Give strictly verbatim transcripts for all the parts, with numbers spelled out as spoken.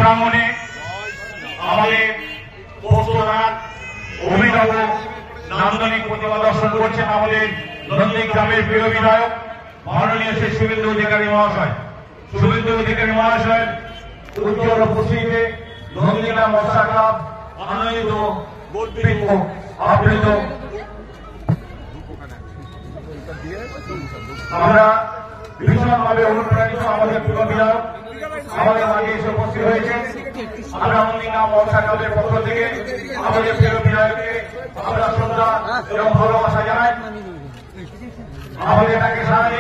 প্রাঙ্গণে আমাদের পোস্তনাথ অভিনব নান্দনিক প্রতিমা দর্শন করছেন আমাদের নন্দী গ্রামের প্রিয় বিধায়ক মাননীয় শ্রী শুভেন্দু অধিকারী মহাশয়। শুভেন্দু অধিকারী মহাশয়ের উজ্জ্বল উপস্থিতিতে নন্দীগ্রাম মৎস্য ক্লাব আনন্দিত আপ্লুত। আমরা ভীষণভাবে অনুপ্রাণিত আমাদের প্রিয় বিধায়ক আমাদের মাঝে এসে উপস্থিত হয়েছেন। আমরা নন্দীগ্রাম মৎস্য ক্লাবের পক্ষ থেকে আমাদের প্রিয় বিধায়ককে আমরা শ্রদ্ধা এবং ভালোবাসা জানাই। আমাদের তাকে সামনে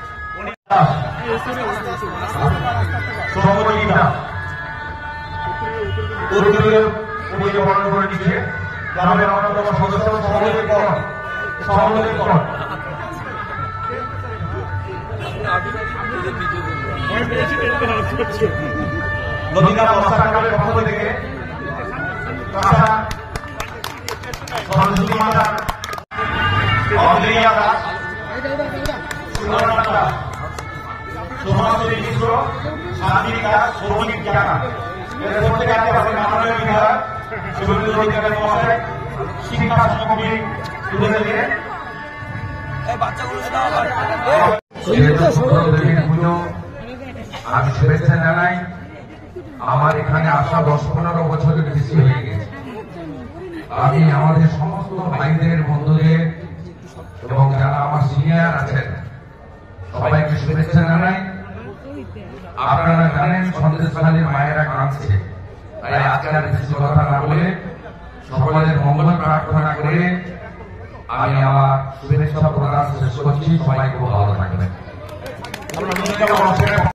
বরণ করে দিচ্ছে গ্রামের অন্যতম সদস্য সহযোগী করণ সহযোগী করণ নদীগ্রাম মৎস্য ক্লাবের পক্ষ থেকে সরস্বতী মাতা অঞ্জলিয়া দাস সুবর্ণা সুভাষী মিশ্র শান্তিকা সৌমিক জানা এদের প্রত্যেকে আমাদের মাননীয় বিধায়ক শুভেন্দু অধিকারী মহাশয় শিক্ষা সমিতি তুলে দিয়ে আমি শুভেচ্ছা জানাই। আমার এখানে আসা দশ পনেরো বছরের বেশি হয়ে গেছে। আমি আমাদের সমস্ত ভাইদের বন্ধুদের এবং যারা আমার সিনিয়র আছেন সবাইকে শুভেচ্ছা জানাই। আপনারা জানেন সন্দেশখালীর মায়েরা কাঁদছে, তাই আজকে আর বেশি কথা না বলে সকলের মঙ্গল প্রার্থনা করে আমি আমার শুভেচ্ছা প্রদান শেষ করছি। সবাই খুব ভালো থাকবেন।